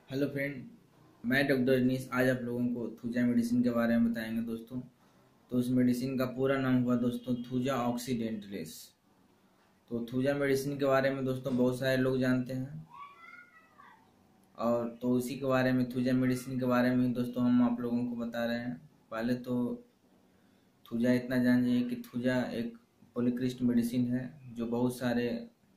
Hello friend, मैं doctor Anees आज आप लोगों को थूजा मेडिसिन के बारे में बताएंगे दोस्तों। तो उस मेडिसिन का पूरा नाम हुआ दोस्तों थूजा ऑक्सीडेंटलिस। तो थूजा मेडिसिन के बारे में दोस्तों बहुत सारे लोग जानते हैं, और तो उसी के बारे में थूजा मेडिसिन के बारे में दोस्तों हम आप लोगों को बता रहे हैं। पहले तो थूजा इतना जान जाइए कि थूजा एक पॉलीक्रिस्ट मेडिसिन है जो बहुत सारे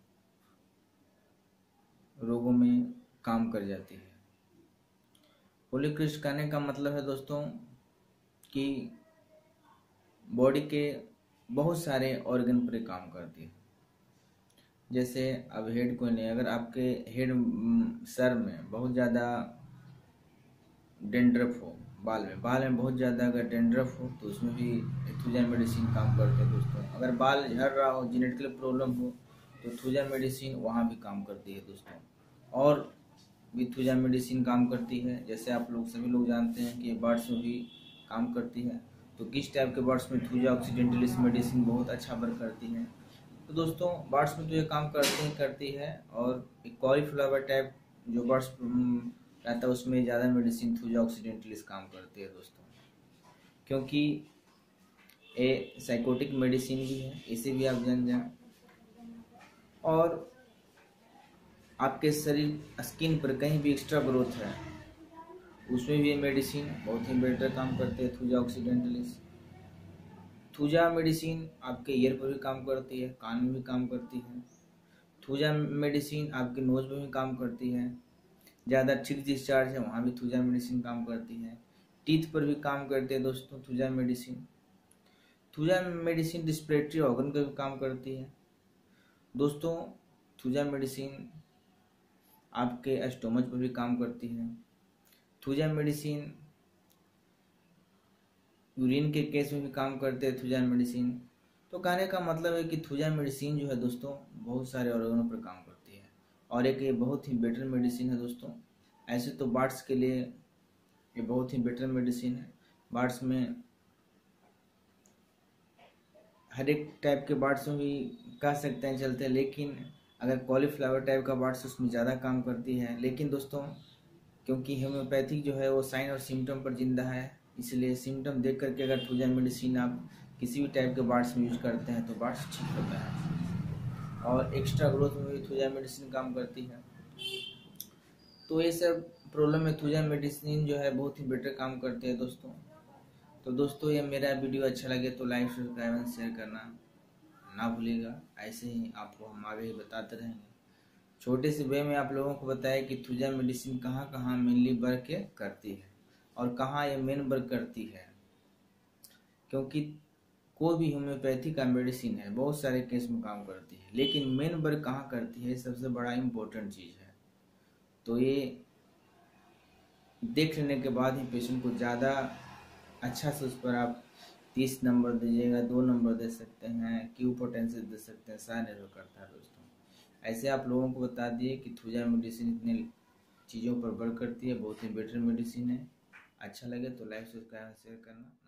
रोगों में काम कर जाती है। पॉलीक्रिस्ट कहने का मतलब है दोस्तों कि बॉडी के बहुत सारे ऑर्गन पर काम करती है। जैसे अब हेड को नहीं, अगर आपके हेड सर में बहुत ज़्यादा डेंड्रफ हो, बाल में बहुत ज़्यादा अगर डेंड्रफ हो तो उसमें भी थूजा मेडिसिन काम करते हैं दोस्तों। अगर बाल झड़ रहा हो, जेनेटिकल प्रॉब्लम हो, तो थूजा मेडिसिन वहाँ भी काम करती है दोस्तों। और भी थूजा मेडिसिन काम करती है, जैसे आप लोग सभी लोग जानते हैं कि बर्ड्स में भी काम करती है। तो किस टाइप के बर्ड्स में थूजा ऑक्सीडेंटलिस मेडिसिन बहुत अच्छा वर्क करती है। तो दोस्तों बर्ड्स में तो ये काम करती है। और एक कॉलीफ्लावर टाइप जो बर्ड्स रहता है उसमें ज़्यादा मेडिसिन थूजा ऑक्सीडेंटलिस काम करती है दोस्तों, क्योंकि ये साइकोटिक मेडिसिन भी है, इसे भी आप जान जाएं। और आपके शरीर स्किन पर कहीं भी एक्स्ट्रा ग्रोथ है उसमें भी ये मेडिसिन बहुत ही बेटर काम करते हैं थूजा ऑक्सीडेंटलिस। थूजा मेडिसिन आपके ईयर पर भी काम करती है, कान में भी काम करती है। थूजा मेडिसिन आपके नोज में भी काम करती है, ज़्यादा थिक डिस्चार्ज है वहाँ भी थूजा मेडिसिन काम करती है। टीथ पर भी काम करती है दोस्तों thuja medicine. Thuja medicine respiratory organ पर भी काम करती है दोस्तों। थूजा मेडिसिन आपके स्टोमच पर भी काम करती है। थूजा मेडिसिन यूरिन के केस में भी काम करते हैं थूजा मेडिसिन। तो कहने का मतलब है कि थूजा मेडिसिन जो है दोस्तों बहुत सारे ऑर्गनों पर काम करती है, और एक ये बहुत ही बेटर मेडिसिन है दोस्तों। ऐसे तो बर्ड्स के लिए ये बहुत ही बेटर मेडिसिन है। बर्ड्स में हर एक टाइप के बर्ड्स में भी कह सकते हैं चलते हैं, लेकिन अगर कॉलीफ्लावर टाइप का बर्ड्स उसमें ज़्यादा काम करती है। लेकिन दोस्तों क्योंकि होम्योपैथिक जो है वो साइन और सिम्टम पर जिंदा है, इसलिए सिम्टम देख करके अगर थूजा मेडिसिन आप किसी भी टाइप के बर्ड्स में यूज करते हैं तो बर्ड्स ठीक होता है। और एक्स्ट्रा ग्रोथ में भी थूजा मेडिसिन काम करती है। तो ये सब प्रॉब्लम में थूजा मेडिसिन जो है बहुत ही बेटर काम करते हैं दोस्तों। तो दोस्तों ये मेरा वीडियो अच्छा लगे तो लाइक सब्सक्राइब एंड शेयर करना ना भूलिएगा। ऐसे ही आपको हम आगे बताते रहेंगे। छोटे से वे में आप लोगों को बताया कि थूजा मेडिसिन कहाँ कहाँ मेनली वर्क करती है और कहाँ ये मेन वर्क करती है। क्योंकि कोई भी होम्योपैथी का मेडिसिन है बहुत सारे केस में काम करती है, लेकिन मेन वर्क कहाँ करती है सबसे बड़ा इम्पोर्टेंट चीज़ है। तो ये देख लेने के बाद ही पेशेंट को ज़्यादा अच्छा से उस पर आप 30 नंबर दीजिएगा, 2 नंबर दे सकते हैं, क्यू पोटेंशियल दे सकते हैं, सारा निर्भर करता है दोस्तों। ऐसे आप लोगों को बता दिए कि थूजा मेडिसिन इतने चीज़ों पर वर्क करती है, बहुत ही बेटर मेडिसिन है। अच्छा लगे तो लाइक सब्सक्राइब शेयर करना।